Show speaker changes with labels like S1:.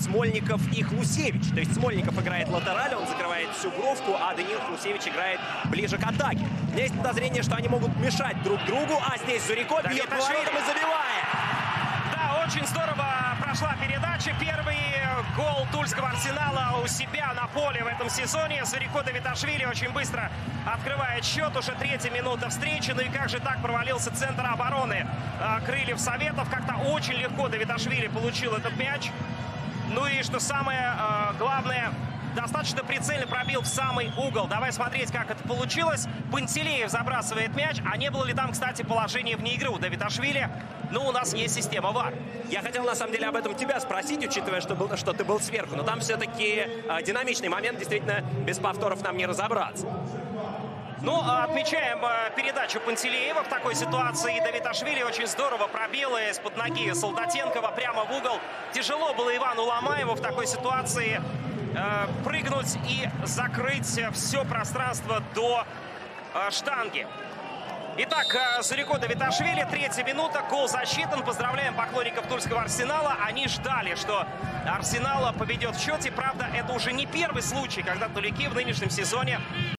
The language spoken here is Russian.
S1: играют Смольников и Хлусевич. То есть Смольников играет латераль, он закрывает всю бровку, а Даниил Хлусевич играет ближе к атаке. У меня есть подозрение, что они могут мешать друг другу, а здесь Зурико бьет поворотом и забивает.
S2: Да, очень здорово прошла передача. Первый гол Тульского Арсенала у себя на поле в этом сезоне. Зурико Давиташвили очень быстро открывает счет. Уже 3-я минута встречи. Ну и как же так провалился центр обороны Крыльев Советов. Как-то очень легко Давиташвили получил этот мяч. Ну и что самое главное, достаточно прицельно пробил в самый угол. Давай смотреть, как это получилось. Пантелеев забрасывает мяч. А не было ли там, кстати, положение вне игры у Давиташвили? Ну, у нас есть система ВАР.
S1: Я хотел, на самом деле, об этом тебя спросить, учитывая, что ты был сверху. Но там все-таки динамичный момент. Действительно, без повторов нам не разобраться.
S2: Ну, отмечаем передачу Пантелеева в такой ситуации. Давиташвили очень здорово пробил из-под ноги Солдатенкова прямо в угол. Тяжело было Ивану Ломаеву в такой ситуации прыгнуть и закрыть все пространство до штанги. Итак, Зурико Давиташвили, 3-я минута, гол засчитан. Поздравляем поклонников Тульского Арсенала. Они ждали, что Арсенал поведет в счете. Правда, это уже не первый случай, когда тулики в нынешнем сезоне